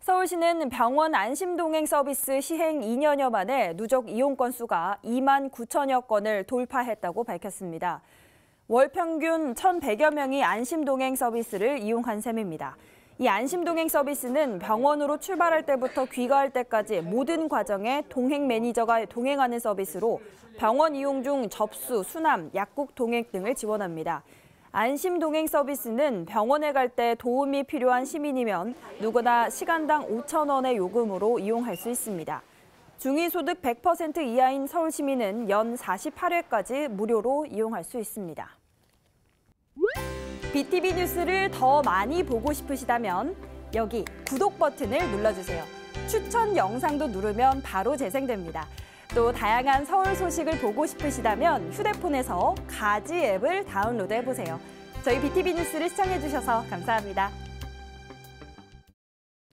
서울시는 병원 안심동행 서비스 시행 2년여 만에 누적 이용 건수가 2만 9천여 건을 돌파했다고 밝혔습니다. 월 평균 1,100여 명이 안심동행 서비스를 이용한 셈입니다. 이 안심동행 서비스는 병원으로 출발할 때부터 귀가할 때까지 모든 과정에 동행 매니저가 동행하는 서비스로 병원 이용 중 접수, 수남, 약국 동행 등을 지원합니다. 안심동행 서비스는 병원에 갈 때 도움이 필요한 시민이면 누구나 시간당 5천 원의 요금으로 이용할 수 있습니다. 중위소득 100% 이하인 서울 시민은 연 48회까지 무료로 이용할 수 있습니다. BTV 뉴스를 더 많이 보고 싶으시다면 여기 구독 버튼을 눌러주세요. 추천 영상도 누르면 바로 재생됩니다. 또 다양한 서울 소식을 보고 싶으시다면 휴대폰에서 가지 앱을 다운로드해보세요. 저희 BTV 뉴스를 시청해주셔서 감사합니다.